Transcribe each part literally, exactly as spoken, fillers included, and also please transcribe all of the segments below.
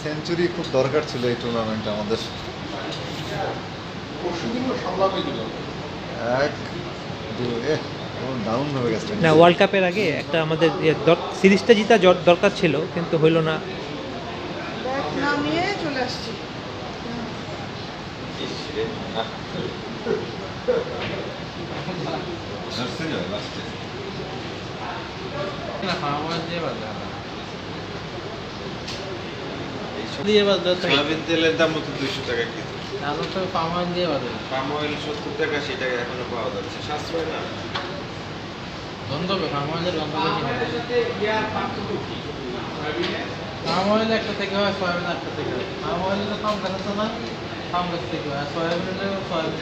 Century খুব দরকার ছিল এই টুর্নামেন্টে আমাদের। এক দুই দারুণ ভাবে গেছে না, ওয়ার্ল্ড কাপের আগে একটা আমাদের সিরিজটা জিতা দরকার ছিল, কিন্তু হইল না। নামিয়ে চলে আসছি। সয়াবিন তেলের দাম তো দুইশো টাকা কেজি। এখন তো পাম অয়েল দিয়ে বাদে পাম অয়েল সত্তর টাকা, সেই টাকা এখনো পাওয়া যাচ্ছে, সাশ্রয় না। গন্ধ হবে, পাম অয়েলের গন্ধ বেশি। পাম অয়েল একটা থেকে হয়, সয়াবিন একটা থেকে হয়। পাম অয়েল পাম গাছ আছে না, পাম গাছ থেকে হয়। আর সয়াবিন সয়াবিন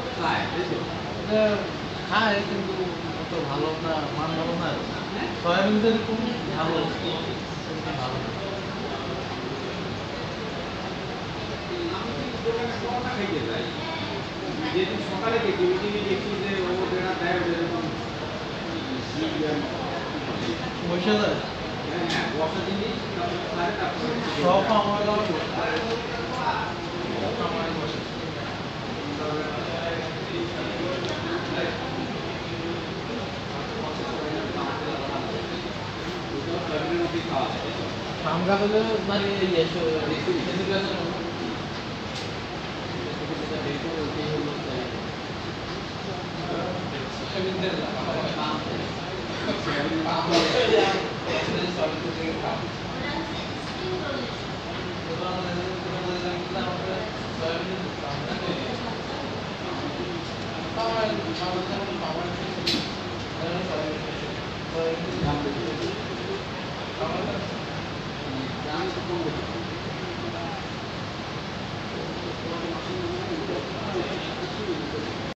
খায়, কিন্তু অত ভালো না, মান ভালো না। সয়াবিন যেরকম ভালো ভালো না। যেদিন সকালে দেখি ওই দিনই দেখি যে ও যেটা দেয় যেরকম বসে যায়। হ্যাঁ, বসা জিনিস সব আমার আমরা বলে মানে